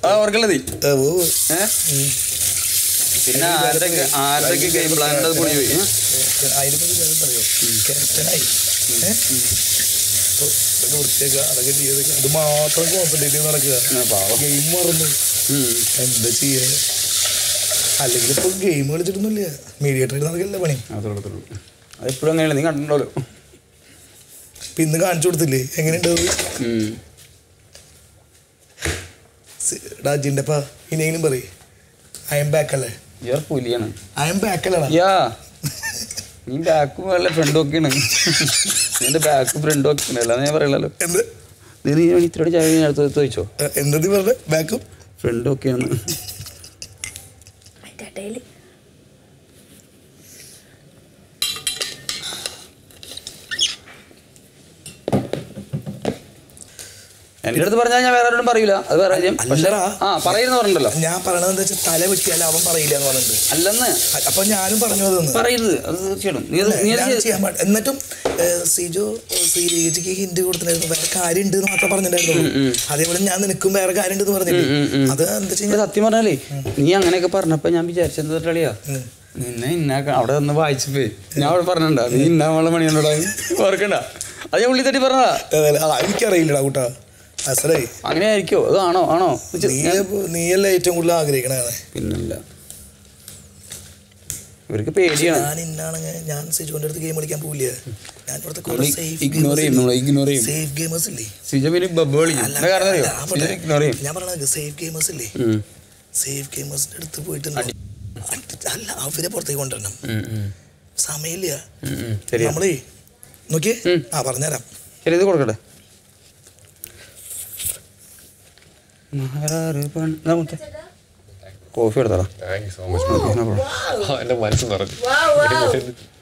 ഓർക്കല്ലതി പിന്നെ ആരുടെയൊക്കെ game plan കൂടി പോയി വൃത്തിയൊക്കെ അതൊക്കെ ചെയ്തൊക്കെ അത് മാത്രം കോൺസെൻട്രേറ്റ് ചെയ്ത് നടക്കുക. ഗെയിം മറന്നു എന്താ ചെയ്യാ? അല്ലെങ്കിൽ ഇപ്പൊ ഗെയിം കളിച്ചിട്ടൊന്നുമില്ല, മീഡിയേറ്റർ നടക്കില്ല പണി. അതെപ്പോഴും അങ്ങനെയല്ല, നീ കണ്ടിട്ടുണ്ടല്ലോ. ഇപ്പൊ ഇന്ന് കാണിച്ചു കൊടുത്തില്ലേ എങ്ങനെയുണ്ടത്? രാജിൻ്റെപ്പാ ഇനിയെങ്കിലും പറയും ഐ എം ബാക്ക് അല്ലേ? പുലിയാണ്. ഐ എം ബാക്ക് അല്ലേ? നീ ബാക്കും വല്ല ഫ്രണ്ട് ഒക്കെയാണ്. നിന്റെ ബാക്കും ഫ്രണ്ട് ഒക്കെയാണ്, അല്ലാതെ ഞാൻ പറയലല്ലോ. എന്ത് നീ ഇത്രയോട് ചായ അടുത്ത് ചോദിച്ചോ? എന്താ നീ പറഞ്ഞ ബാക്കും ഫ്രണ്ട് ഒക്കെയാണ്? എന്റെ അടുത്ത് പറഞ്ഞാൽ ഞാൻ വേറെ ആരോടും പറയില്ല, അത് വേറെ കാര്യം. പറയുന്ന പറഞ്ഞല്ലോ. ഞാൻ പറയണത് എന്താ വെച്ചാൽ തല വെട്ടിയാൽ അവൻ പറയില്ല എന്ന് പറഞ്ഞിട്ട് അല്ലെന്ന്. അപ്പൊ ഞാനും പറഞ്ഞു പറയരുത്, അത് തീർച്ചയായിട്ടും. എന്നിട്ടും സിജോ ശ്രീരേജിക്ക് ഹിന്റ് കൊടുത്തിട്ടുണ്ടായിരുന്നു, വേറെ കാര്യം ഉണ്ട് എന്ന് മാത്രം പറഞ്ഞിട്ടുണ്ടായിരുന്നു. അതേപോലെ ഞാൻ നിനക്കും വേറെ കാര്യം ഉണ്ടെന്ന് പറഞ്ഞില്ലേ. അത് എന്താ വെച്ചാൽ സത്യം പറഞ്ഞാലേ നീ അങ്ങനെയൊക്കെ പറഞ്ഞപ്പോ ഞാൻ വിചാരിച്ചെന്താ കളിയാ, നിന്നെ ഇന്നാക്ക അവിടെ ഒന്ന് വായിച്ചു പോയി. ഞാൻ അവിടെ പറഞ്ഞിട്ടുണ്ടാ നീ ഇന്നാളെ മണിയോടാ ഓർക്കണ്ട, അത് ഞാൻ ഉള്ളി തട്ടി പറഞ്ഞതാ. എനിക്കറിയില്ലടാ കൂട്ടാ, അങ്ങനെ ആയിരിക്കോ? അത് ആണോ നീയല്ലേ ഏറ്റവും കൂടുതൽ ആഗ്രഹിക്കണേ? പിന്നല്ല, ഇവർക്ക് പേടിയാണ്. ഞാൻ സിജോന്റെ അടുത്ത് ഗെയിം കളിക്കാൻ പോവില്ല. ഞാൻ പറഞ്ഞത് സേഫ് ഗെയിമേഴ്സ് ഇല്ലേ, സേഫ് ഗെയിമേഴ്സിന്റെ അടുത്ത് പോയിട്ട് അല്ല അവരെ പുറത്തേക്ക് കൊണ്ടുവരണം. സമയമില്ല. നമ്മളേ നോക്കിയേ, പറഞ്ഞുതരാം. ശരി, ഇത് കൊടുക്കട്ടെ. കോഫി എടുത്തടാ. Thank you so much. എൻ്റെ മനസ്സ് നിറഞ്ഞു.